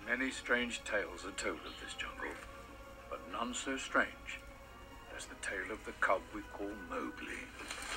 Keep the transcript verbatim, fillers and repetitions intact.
Many strange tales are told of this jungle, but none so strange as the tale of the cub we call Mowgli.